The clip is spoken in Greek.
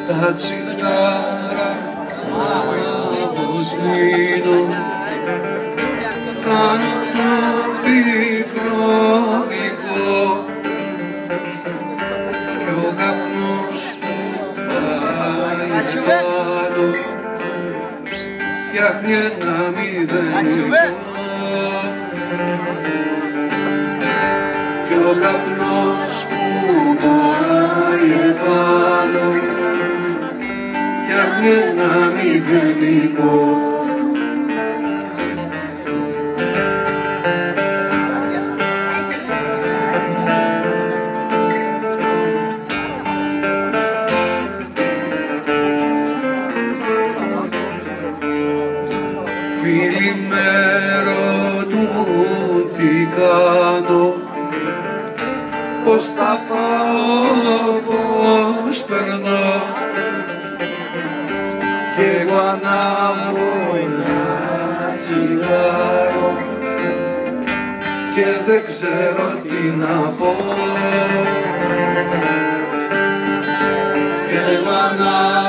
τα τσιγάρα αποσβήνω, κάνω το πικρό γλυκό κι ο καπνός που πάει πάνω φτιάχνει ένα μηδενικό κι ο καπνός που πάει πάνω φτιάχνει ένα μηδενικό. Φίλοι με ρωτούν τι κάνω, πώς θα πάω, πώς περνώ κι εγώ ανάβω ένα τσιγάρο και δεν ξέρω τι να πω κι εγώ ανάβω